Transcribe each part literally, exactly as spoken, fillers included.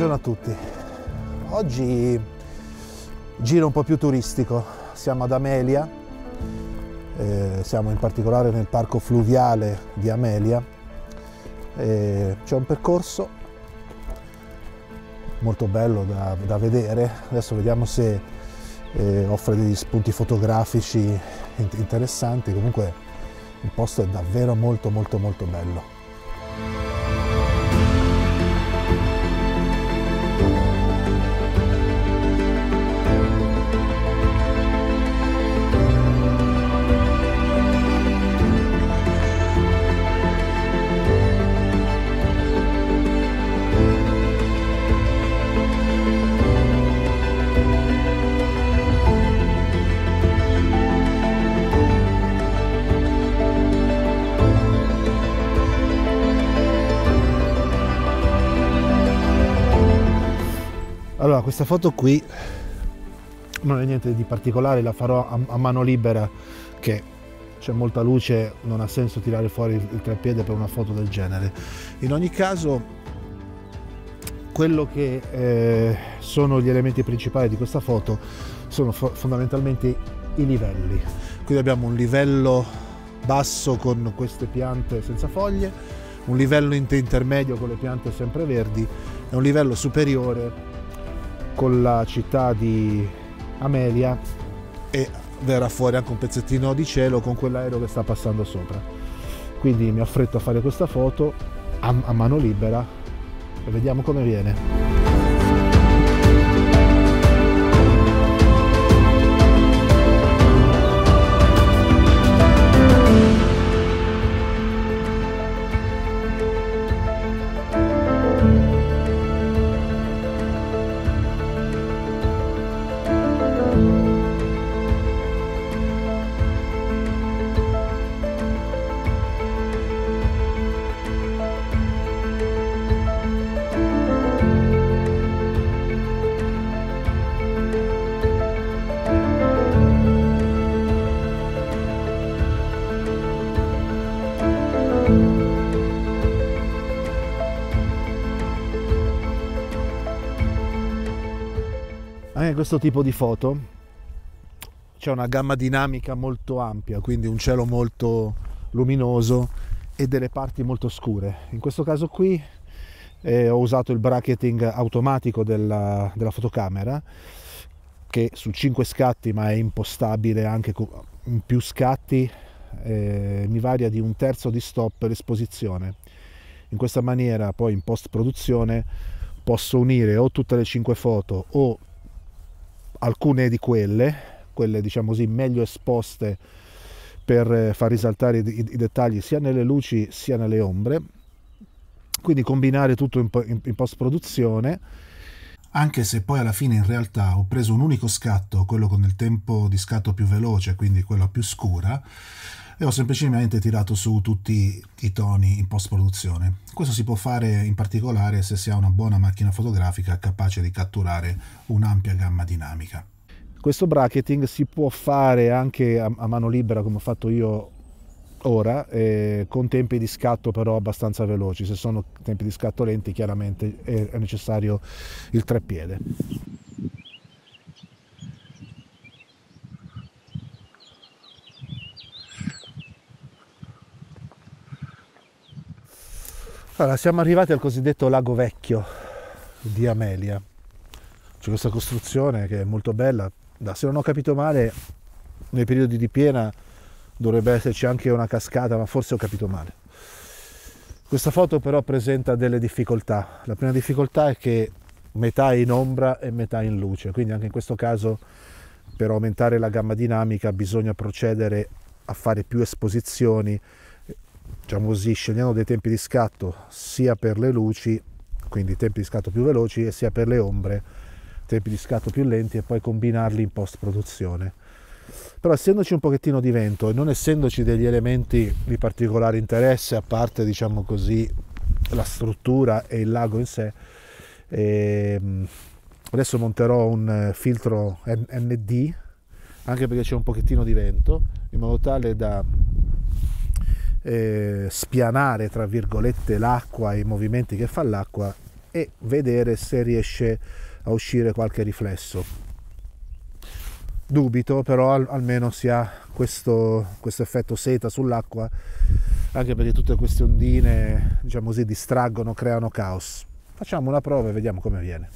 Buongiorno a tutti. Oggi giro un po' più turistico. Siamo ad Amelia, eh, siamo in particolare nel parco fluviale di Amelia. Eh, c'è un percorso molto bello da, da vedere. Adesso vediamo se eh, offre degli spunti fotografici interessanti. Comunque il posto è davvero molto molto molto bello. Allora, questa foto qui non è niente di particolare, la farò a, a mano libera, che c'è molta luce, non ha senso tirare fuori il, il treppiede per una foto del genere. In ogni caso, quello che eh, sono gli elementi principali di questa foto sono fo fondamentalmente i livelli. Qui abbiamo un livello basso con queste piante senza foglie, un livello intermedio con le piante sempreverdi e un livello superiore con la città di Amelia, e verrà fuori anche un pezzettino di cielo con quell'aereo che sta passando sopra. Quindi mi affretto a fare questa foto a, a mano libera e vediamo come viene. Anche questo tipo di foto c'è una gamma dinamica molto ampia, quindi un cielo molto luminoso e delle parti molto scure. In questo caso qui eh, ho usato il bracketing automatico della, della fotocamera, che su cinque scatti, ma è impostabile anche in più scatti, eh, mi varia di un terzo di stop l'esposizione. In questa maniera poi in post produzione posso unire o tutte le cinque foto o alcune di quelle, quelle diciamo così meglio esposte, per far risaltare i, i dettagli sia nelle luci sia nelle ombre, quindi combinare tutto in, in, in post produzione. Anche se poi alla fine in realtà ho preso un unico scatto, quello con il tempo di scatto più veloce, quindi quella più scura, e ho semplicemente tirato su tutti i toni in post produzione. Questo si può fare in particolare se si ha una buona macchina fotografica capace di catturare un'ampia gamma dinamica. Questo bracketing si può fare anche a, a mano libera, come ho fatto io ora, eh, con tempi di scatto però abbastanza veloci. Se sono tempi di scatto lenti, chiaramente è, è necessario il treppiede. Allora, siamo arrivati al cosiddetto lago vecchio di Amelia. C'è questa costruzione che è molto bella. Se non ho capito male, nei periodi di piena dovrebbe esserci anche una cascata, ma forse ho capito male. Questa foto però presenta delle difficoltà. La prima difficoltà è che metà è in ombra e metà in luce, quindi anche in questo caso per aumentare la gamma dinamica bisogna procedere a fare più esposizioni, diciamo così, scegliendo dei tempi di scatto sia per le luci, quindi tempi di scatto più veloci, e sia per le ombre, tempi di scatto più lenti, e poi combinarli in post produzione. Però essendoci un pochettino di vento e non essendoci degli elementi di particolare interesse, a parte diciamo così la struttura e il lago in sé, ehm, adesso monterò un filtro N D, anche perché c'è un pochettino di vento, in modo tale da eh, spianare tra virgolette l'acqua e i movimenti che fa l'acqua, e vedere se riesce a uscire qualche riflesso. Dubito, però al, almeno si ha questo, questo effetto seta sull'acqua, anche perché tutte queste ondine, diciamo così, distraggono, creano caos. Facciamo una prova e vediamo come viene.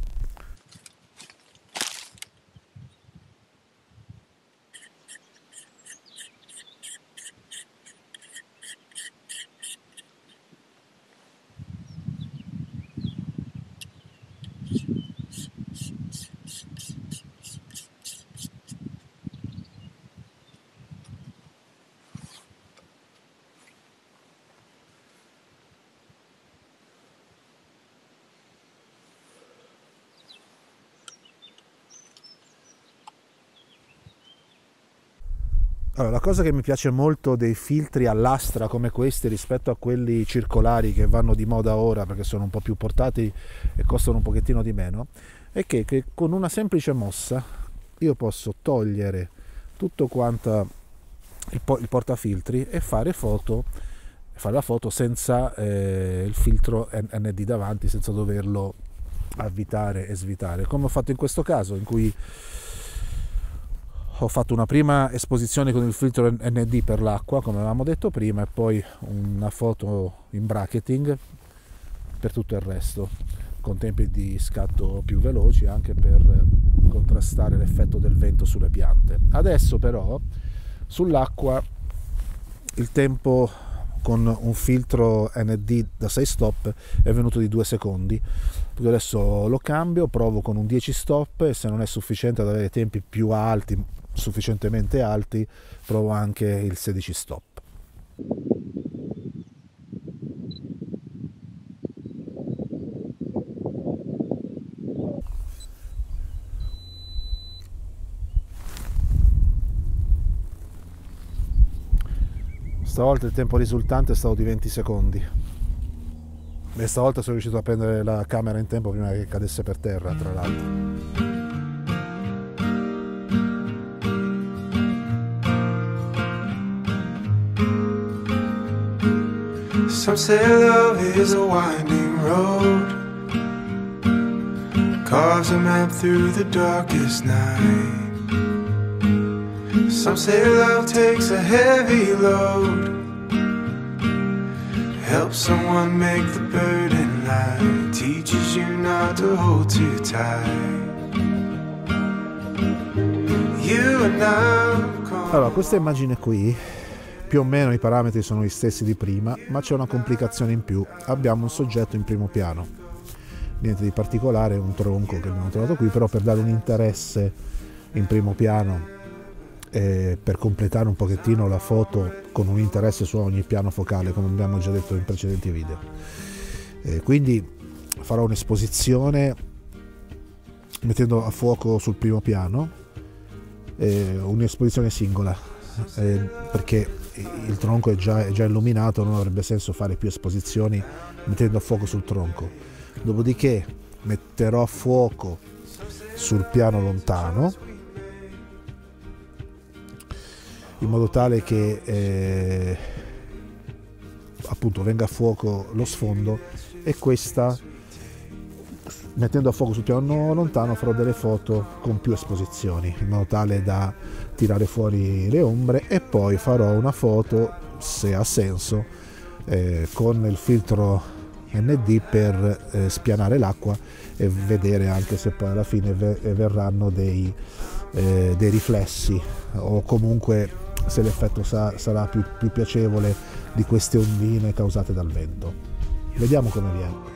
Allora, la cosa che mi piace molto dei filtri a lastra come questi rispetto a quelli circolari che vanno di moda ora perché sono un po' più portati e costano un pochettino di meno, è che, che con una semplice mossa io posso togliere tutto quanto il, po il portafiltri e fare foto, fare la foto senza eh, il filtro N D davanti, senza doverlo avvitare e svitare, come ho fatto in questo caso, in cui ho fatto una prima esposizione con il filtro N D per l'acqua, come avevamo detto prima, e poi una foto in bracketing per tutto il resto, con tempi di scatto più veloci, anche per contrastare l'effetto del vento sulle piante. Adesso però sull'acqua il tempo con un filtro N D da sei stop è venuto di due secondi, perché adesso lo cambio, provo con un dieci stop e se non è sufficiente ad avere tempi più alti, sufficientemente alti, provo anche il sedici stop. Stavolta il tempo risultante è stato di venti secondi e stavolta sono riuscito a prendere la camera in tempo prima che cadesse per terra, tra l'altro. Some say love is a winding road, carves a map through the darkest night. Some say love takes a heavy load, helps someone make the burden light, teaches you not to hold too tight. You and I. Allora, questa immagine qui, più o meno i parametri sono gli stessi di prima, ma c'è una complicazione in più. Abbiamo un soggetto in primo piano, niente di particolare, un tronco che abbiamo trovato qui, però per dare un interesse in primo piano e per completare un pochettino la foto con un interesse su ogni piano focale, come abbiamo già detto in precedenti video. E quindi farò un'esposizione mettendo a fuoco sul primo piano, un'esposizione singola, eh, perché il tronco è già, è già illuminato, non avrebbe senso fare più esposizioni mettendo a fuoco sul tronco. Dopodiché metterò a fuoco sul piano lontano in modo tale che eh, appunto venga a fuoco lo sfondo, e questa, mettendo a fuoco sul piano lontano, farò delle foto con più esposizioni in modo tale da tirare fuori le ombre, e poi farò una foto, se ha senso, eh, con il filtro N D per eh, spianare l'acqua e vedere anche se poi alla fine verranno dei, eh, dei riflessi, o comunque se l'effetto sa sarà più, più piacevole di queste ondine causate dal vento. Vediamo come viene.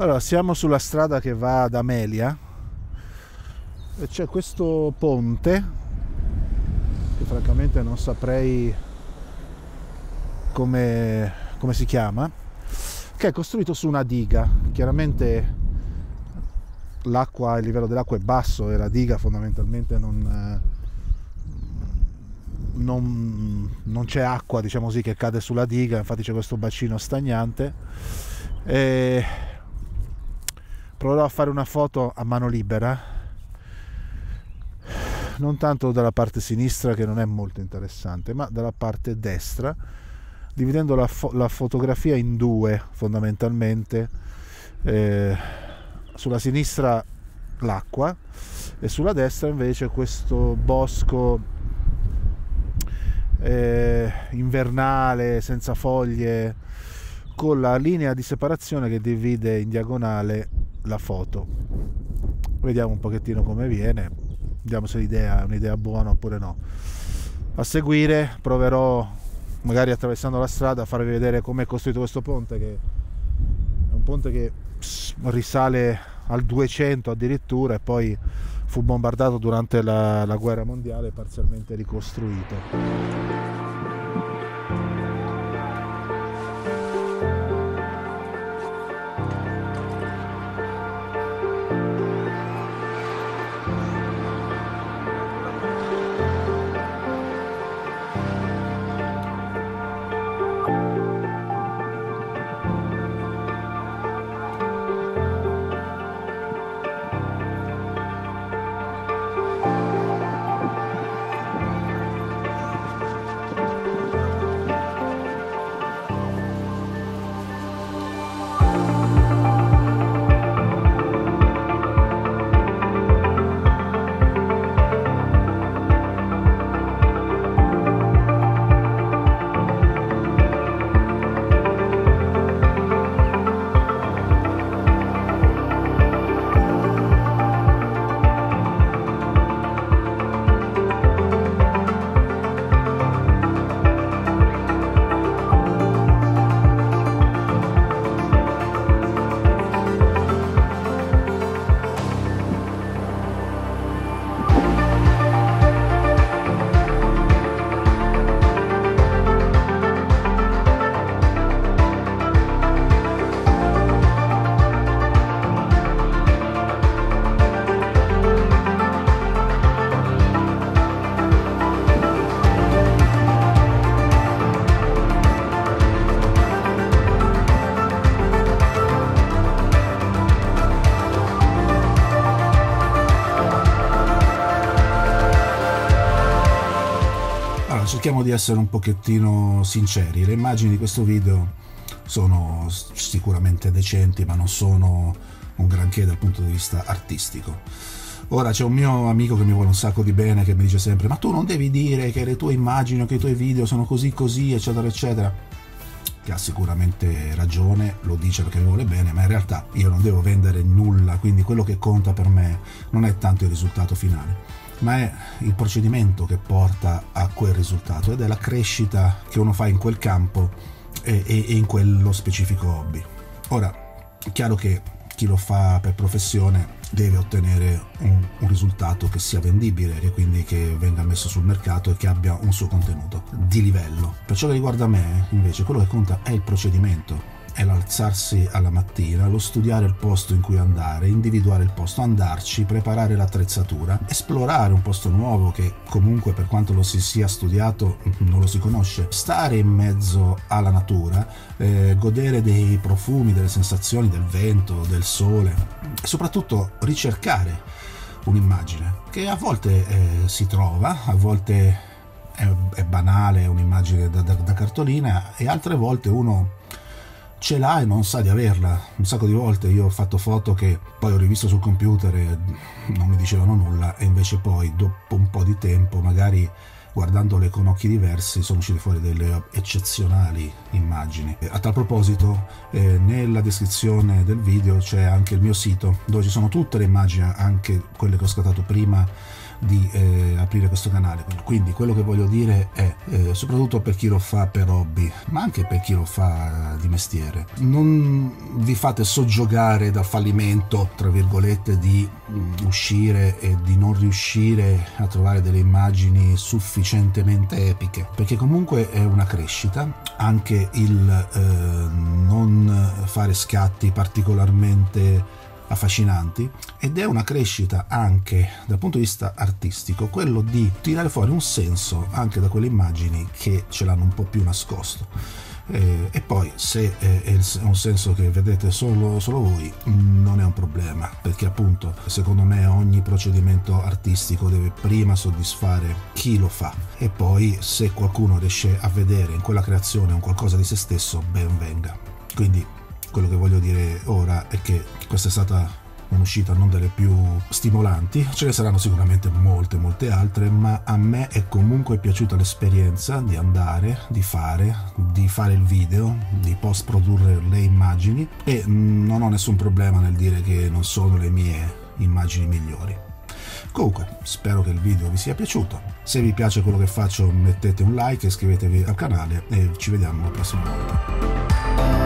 Allora, siamo sulla strada che va ad Amelia e c'è questo ponte che francamente non saprei come, come si chiama, che è costruito su una diga. Chiaramente l'acqua, il livello dell'acqua è basso e la diga fondamentalmente non, non, non c'è acqua, diciamo così, che cade sulla diga, infatti c'è questo bacino stagnante. E proverò a fare una foto a mano libera, non tanto dalla parte sinistra, che non è molto interessante, ma dalla parte destra, dividendo la, fo- la fotografia in due fondamentalmente. Eh, sulla sinistra l'acqua e sulla destra invece questo bosco eh, invernale senza foglie, con la linea di separazione che divide in diagonale la foto. Vediamo un pochettino come viene, vediamo se l'idea è un'idea buona oppure no. A seguire proverò, magari attraversando la strada, a farvi vedere come è costruito questo ponte, che è un ponte che risale al duecento addirittura e poi fu bombardato durante la, la guerra mondiale e parzialmente ricostruito. Cerchiamo di essere un pochettino sinceri. Le immagini di questo video sono sicuramente decenti, ma non sono un granché dal punto di vista artistico. Ora c'è un mio amico che mi vuole un sacco di bene, che mi dice sempre: ma tu non devi dire che le tue immagini o che i tuoi video sono così così eccetera eccetera, che ha sicuramente ragione, lo dice perché mi vuole bene, ma in realtà io non devo vendere nulla, quindi quello che conta per me non è tanto il risultato finale, ma è il procedimento che porta a quel risultato, ed è la crescita che uno fa in quel campo e, e, e in quello specifico hobby. Ora, è chiaro che chi lo fa per professione deve ottenere un, un risultato che sia vendibile, che quindi che venga messo sul mercato e che abbia un suo contenuto di livello. Per ciò che riguarda me, invece, quello che conta è il procedimento, è l'alzarsi alla mattina, lo studiare il posto in cui andare, individuare il posto, andarci, preparare l'attrezzatura, esplorare un posto nuovo che comunque, per quanto lo si sia studiato, non lo si conosce, stare in mezzo alla natura, eh, godere dei profumi, delle sensazioni, del vento, del sole e soprattutto ricercare un'immagine che a volte eh, si trova, a volte è, è banale, è un'immagine da, da, da cartolina, e altre volte uno ce l'ha e non sa di averla. Un sacco di volte io ho fatto foto che poi ho rivisto sul computer e non mi dicevano nulla, e invece poi dopo un po' di tempo, magari guardandole con occhi diversi, sono uscite fuori delle eccezionali immagini. A tal proposito, eh, nella descrizione del video c'è anche il mio sito, dove ci sono tutte le immagini, anche quelle che ho scattato prima di eh, aprire questo canale. Quindi quello che voglio dire è, eh, soprattutto per chi lo fa per hobby, ma anche per chi lo fa di mestiere, non vi fate soggiogare dal fallimento, tra virgolette, di mh, uscire e di non riuscire a trovare delle immagini sufficientemente epiche, perché comunque è una crescita. Anche il eh, non fare scatti particolarmente affascinanti, ed è una crescita anche dal punto di vista artistico, quello di tirare fuori un senso anche da quelle immagini che ce l'hanno un po' più nascosto. Eh, e poi se è un senso che vedete solo, solo voi, non è un problema, perché appunto secondo me ogni procedimento artistico deve prima soddisfare chi lo fa, e poi se qualcuno riesce a vedere in quella creazione un qualcosa di se stesso, ben venga. Quindi quello che voglio dire ora è che questa è stata un'uscita non delle più stimolanti, ce ne saranno sicuramente molte molte altre, ma a me è comunque piaciuta l'esperienza di andare, di fare, di fare il video, di post produrre le immagini, e non ho nessun problema nel dire che non sono le mie immagini migliori. Comunque spero che il video vi sia piaciuto, se vi piace quello che faccio mettete un like, iscrivetevi al canale e ci vediamo la prossima volta.